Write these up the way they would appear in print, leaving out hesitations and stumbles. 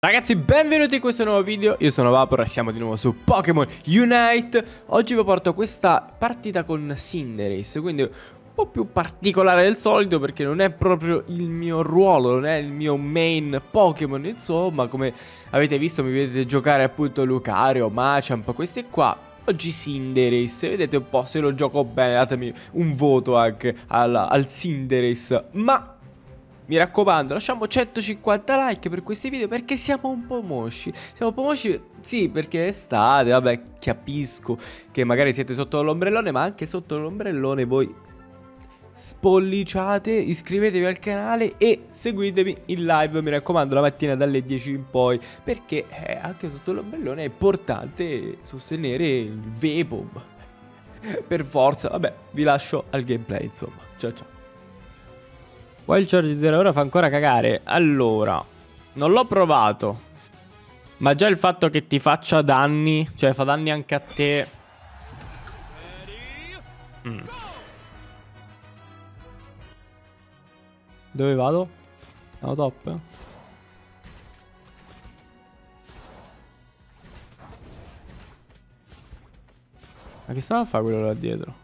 Ragazzi, benvenuti in questo nuovo video, io sono Vapor e siamo di nuovo su Pokémon Unite. Oggi vi porto questa partita con Cinderace, quindi un po' più particolare del solito perché non è proprio il mio ruolo, non è il mio main Pokémon, insomma. Come avete visto mi vedete giocare appunto Lucario, Machamp, questi qua. Oggi Cinderace, vedete un po' se lo gioco bene, datemi un voto anche al Cinderace. Ma mi raccomando, lasciamo 150 like per questi video perché siamo un po' mosci. Siamo un po' mosci, sì, perché è estate, vabbè, capisco che magari siete sotto l'ombrellone, ma anche sotto l'ombrellone voi spolliciate, iscrivetevi al canale e seguitemi in live, mi raccomando, la mattina dalle 10 in poi, perché anche sotto l'ombrellone è importante sostenere il Vapob. Per forza, vabbè, vi lascio al gameplay, insomma. Ciao ciao. Wild Charge 0 ora fa ancora cagare. Allora, non l'ho provato, ma già il fatto che ti faccia danni, cioè fa danni anche a te. Dove vado? Siamo top? Ma che stava a fare quello là dietro?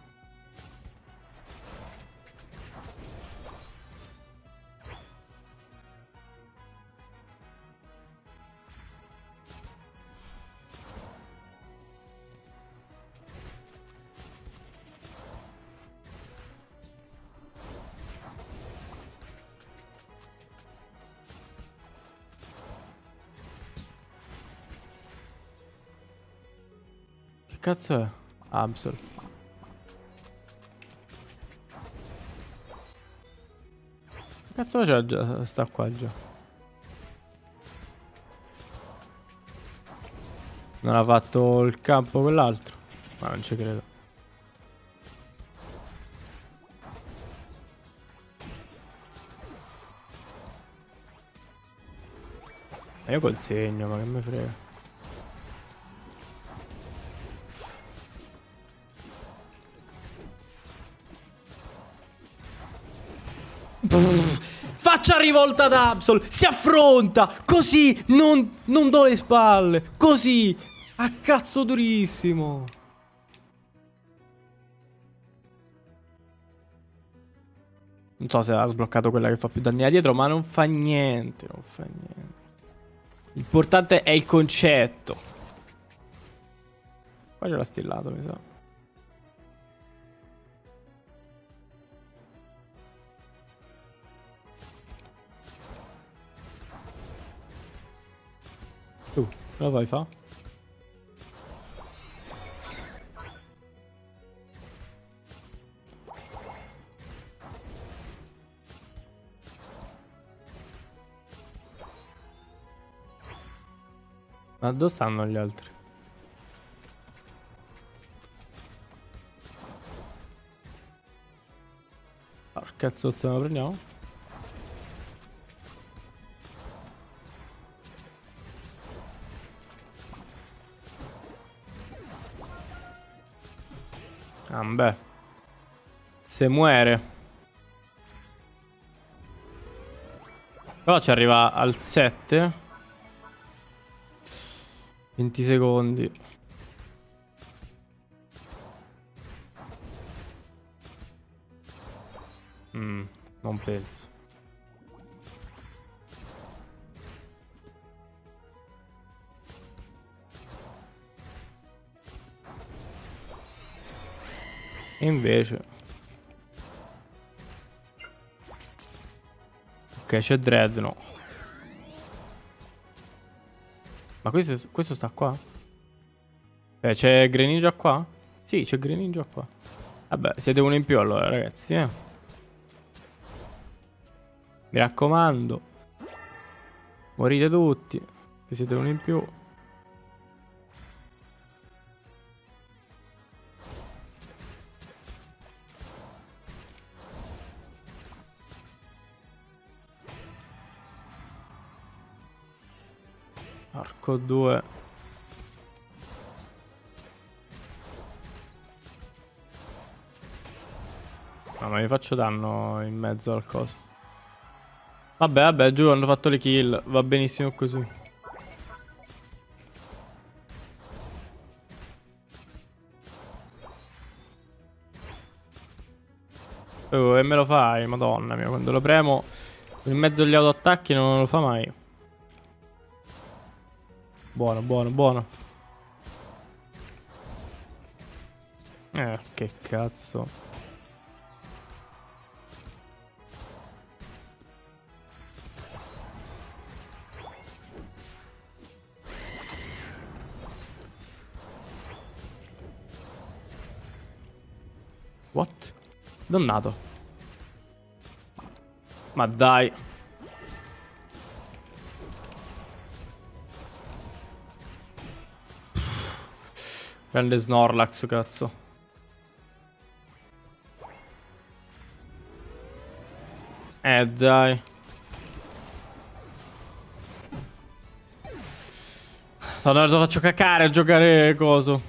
Che cazzo è? Absol. Che cazzo c'è già? Sta qua già. Non ha fatto il campo quell'altro. Ma non ci credo. Ma io col segno, ma che me frega. Faccia rivolta ad Absol. Si affronta. Così. Non do le spalle. Così. A cazzo durissimo. Non so se ha sbloccato quella che fa più danni da dietro, ma non fa niente. Non fa niente. L'importante è il concetto. Qua c'è la stillato, mi sa. Cosa vai fa? Ma dove stanno gli altri? Porca zozza, lo prendiamo? Ah, beh. Se muore. Però ci arriva al 7. 20 secondi. Non penso. E invece. Ok, c'è Dreadnought. Ma questo sta qua? C'è Greninja qua? Sì, c'è Greninja qua. Vabbè, siete uno in più allora, ragazzi, Mi raccomando. Morite tutti, che siete uno in più. Arco 2. No, ma mi faccio danno in mezzo al coso. Vabbè, giù hanno fatto le kill. Va benissimo così. Oh, e me lo fai, madonna mia, quando lo premo in mezzo agli autoattacchi non lo fa mai. Buono, buono, buono. Che cazzo. What? Dannato. Ma dai. Grande Snorlax, cazzo. Dai. Lo faccio cacare a giocare coso.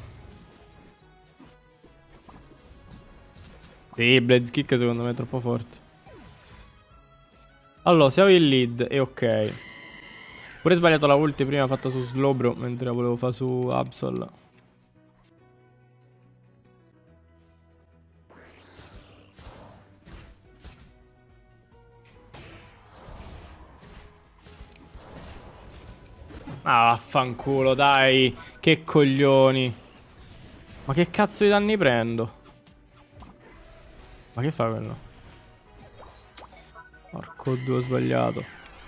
Sì, Blaziken secondo me è troppo forte. Allora, siamo in lead e ok. Pure sbagliato la ulti prima fatta su Slowbro, mentre la volevo fare su Absol. Ah, vaffanculo, dai. Che coglioni. Ma che cazzo di danni prendo? Ma che fa quello? Porco due, ho sbagliato.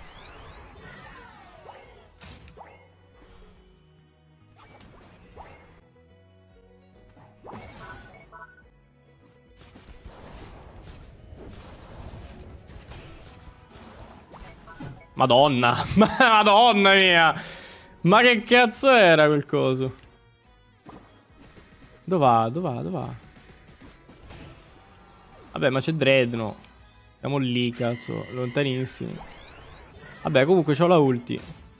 Madonna. Madonna mia. Ma che cazzo era quel coso? Dov'è? Dov'è? Dov'è? Vabbè, ma c'è Dreadnought. Siamo lì, cazzo. Lontanissimi. Vabbè, comunque c'ho la ulti.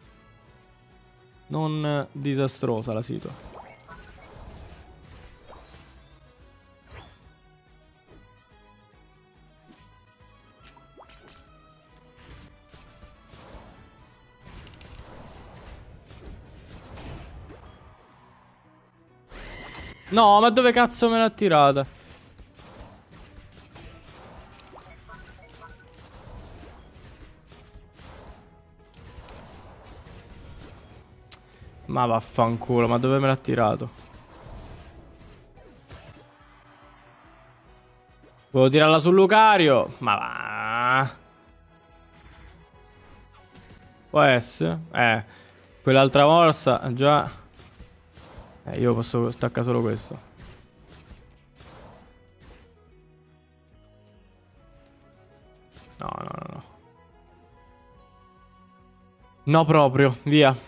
Non disastrosa la situa. No, ma dove cazzo me l'ha tirata? Ma vaffanculo, ma dove me l'ha tirato? Volevo tirarla sul Lucario. Ma va. Può essere? Quell'altra morsa già. Io posso staccare solo questo. No, no, no, no. No proprio, via.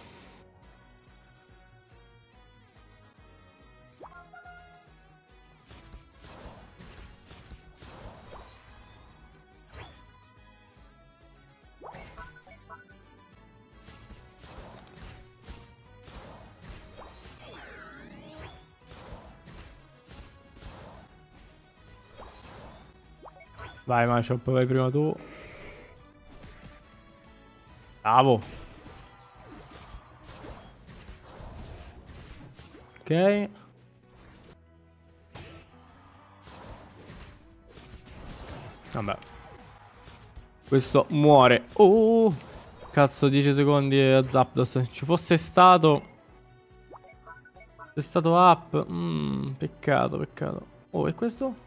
Vai, Machop, vai prima tu. Bravo. Ok. Vabbè. Questo muore. Oh. Cazzo, 10 secondi a Zapdos. Ci fosse stato. È stato up. Peccato, peccato. Oh, e questo?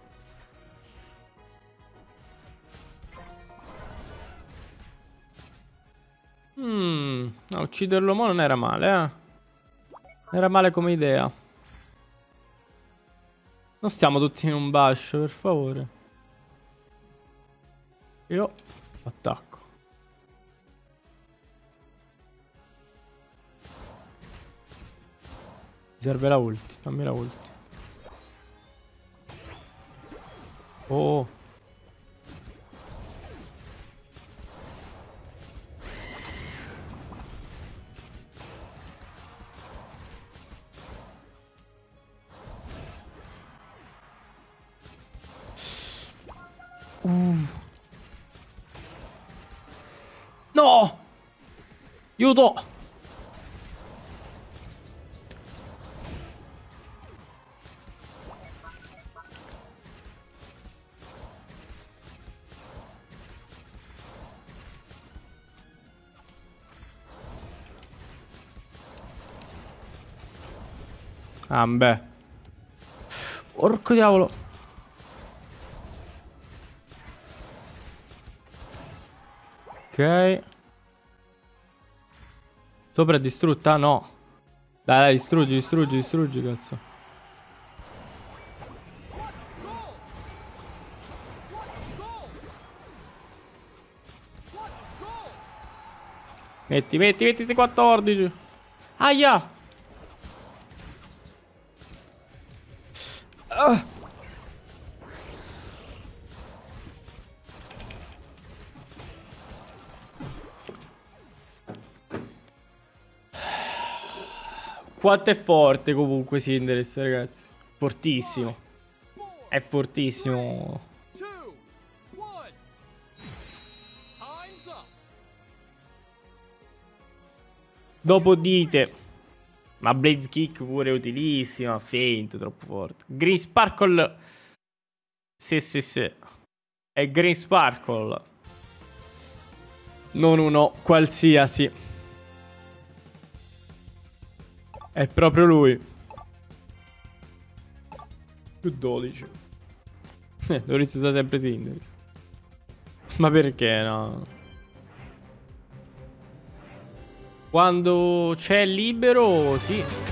No, ucciderlo mo non era male, eh. Non era male come idea. Non stiamo tutti in un bascio, per favore. Io attacco. Mi serve la ulti, fammi la ulti. Oh. No! Aiuto! Ah, beh. Porco diavolo. Ok. Sopra è distrutta? No. Dai, distruggi, distruggi, distruggi, cazzo. Metti, metti, metti, sei 14. Aia. Ah. Quanto è forte comunque Cinderace, ragazzi. Fortissimo. È fortissimo. Dopo dite. Ma Blaze Kick pure è utilissima. Feint, troppo forte. Green Sparkle. Sì, sì, sì. È Green Sparkle. Non uno qualsiasi. È proprio lui. Più 12. Dovresti usare sempre Cinderace. Ma perché no? Quando c'è libero, sì.